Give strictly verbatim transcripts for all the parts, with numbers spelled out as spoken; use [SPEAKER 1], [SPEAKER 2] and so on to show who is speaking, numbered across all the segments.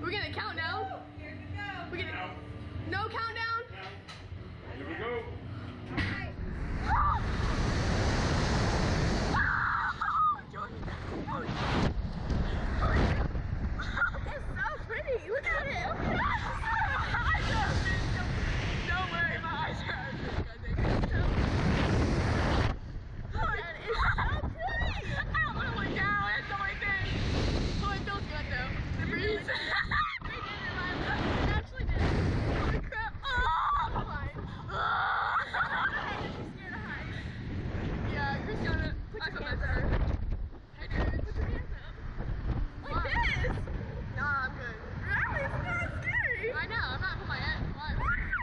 [SPEAKER 1] we gonna count now?
[SPEAKER 2] Here we go.
[SPEAKER 1] We gonna no countdown?
[SPEAKER 3] Here we go.
[SPEAKER 2] Alright.
[SPEAKER 1] It's so pretty. Look at it. Don't worry, my eyes are open. Look at it. It's so pretty. I don't want to look down. It's the only thing. Oh, it feels good though. The breeze. We did it, Lila. We actually did it. Holy crap. Oh, fine. Yeah, Christiana, I feel better. Hey, dude. Put your hands up. Like this? Nah, I'm good. Really? It's not scary. I know. I'm not putting my hand. Why?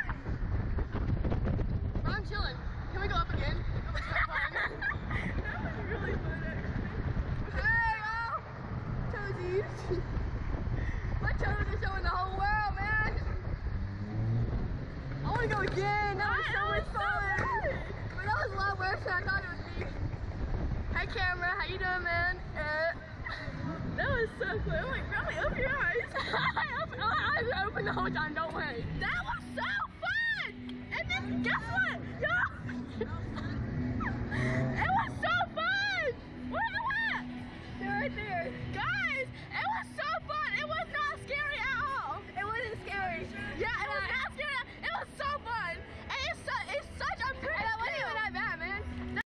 [SPEAKER 1] But I'm chilling. Can we go up again? That was so fun. That was really fun, actually. Hey, y'all. Toesies. My toes are showing the whole world, man. I want to go again. That was so much fun. But that was a lot worse than I thought it would be. Hey, camera. How you doing, man? Uh, that was so cool. I'm like, really, open your eyes. I open, my eyes are open the whole time. Don't worry. That was so fun. And then guess what? Y'all. It